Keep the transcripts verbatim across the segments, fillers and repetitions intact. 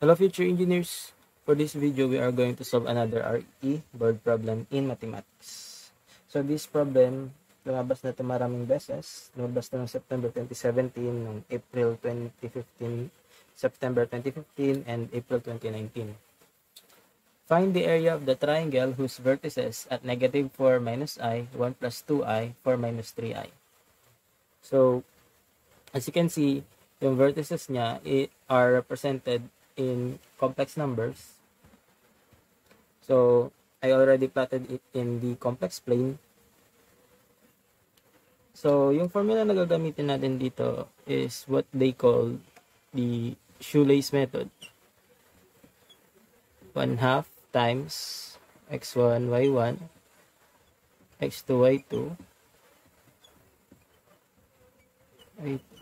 Hello future engineers! For this video, we are going to solve another R E board problem in mathematics. So this problem, lumabas na ito maraming beses. Lumabas na noong September twenty seventeen, noong April twenty fifteen, September twenty fifteen, and April twenty nineteen. Find the area of the triangle whose vertices at negative four minus I, one plus two I, four minus three I. So, as you can see, yung vertices niya are represented in complex numbers. So I already plotted it in the complex plane. So yung formula na gagamitin natin dito is what they call the Shoelace Method. one half times x one, y one, x two, y two, y two.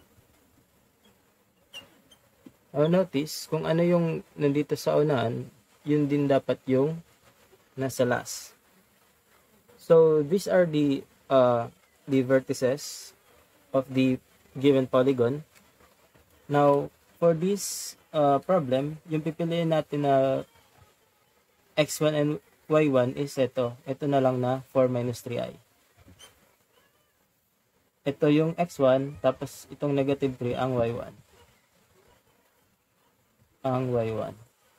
Oh, notice, kung ano yung nandito sa unahan, yun din dapat yung nasa last. So, these are the uh, the vertices of the given polygon. Now, for this uh, problem, yung pipiliin natin na x one and y one is ito. Ito na lang na four minus three i. Ito yung x one, tapos itong negative three ang y one. Ang y one.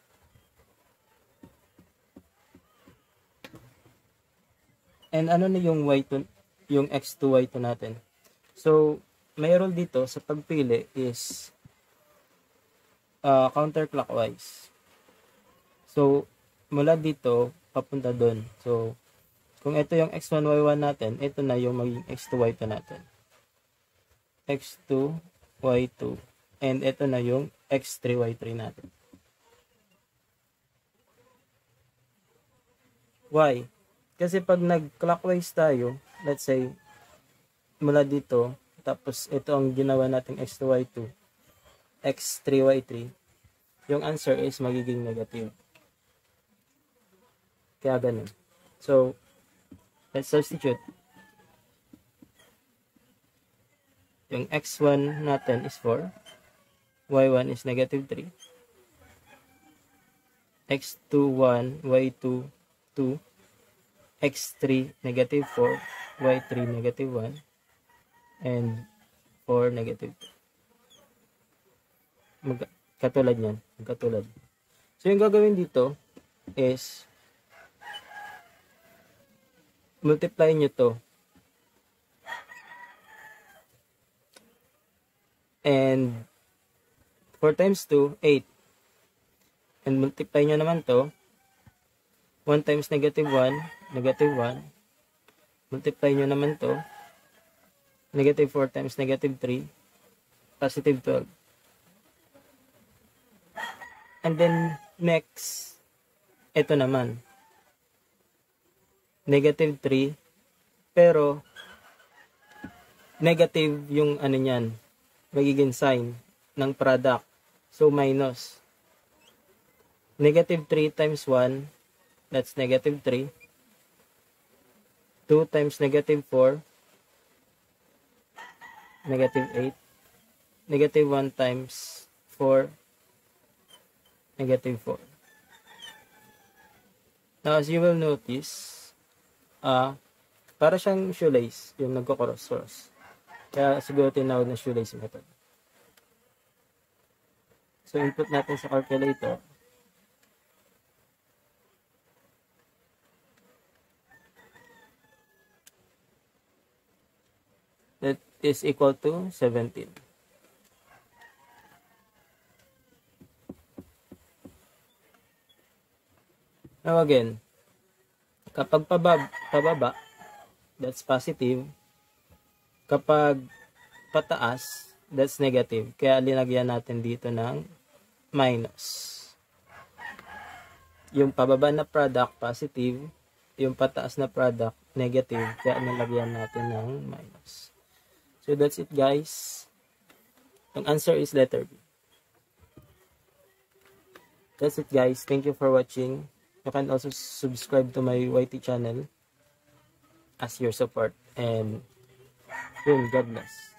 And ano na yung y two, yung x two, y two natin? So, mayroon dito sa pagpili is uh, counterclockwise. So, mula dito papunta doon. So, kung ito yung x one, y one natin, ito na yung maging x two, y two natin. x two, y two. And ito na yung x three, y three natin. Why? Kasi pag nag-clockwise tayo, let's say, mula dito, tapos ito ang ginawa nating x two, y two, x three, y three, yung answer is magiging negative. Kaya ganun. So, let's substitute. Yung x one natin is four. y one is negative three, x two, one, y two, two, x three, negative four, y three, negative one, and four, negative two. Mag katulad yan. Katulad. So, yung gagawin dito is multiply nyo to. And four times two, eight. And multiply nyo naman to. one times negative one, negative one. Multiply nyo naman to. Negative four times negative three, positive twelve. And then, next, ito naman. Negative three, pero, negative yung ano nyan, magiging sign ng product. So, minus. Negative three times one, that's negative three. two times negative four, negative eight. Negative one times four, negative four. Now, as you will notice, uh, para siyang shoelace, yung nagko-cross-cross. Kaya siguro tinawag na shoelace method. So, input natin sa calculator. That is equal to seventeen. Now again, kapag pababa, pababa, that's positive. Kapag pataas, that's negative. Kaya linagyan natin dito ng minus. Yung pababa na product, positive. Yung pataas na product, negative. Kaya nilagyan natin ng minus. So that's it, guys. Ang answer is letter B. That's it, guys. Thank you for watching. You can also subscribe to my Y T channel as your support. And yun, God bless.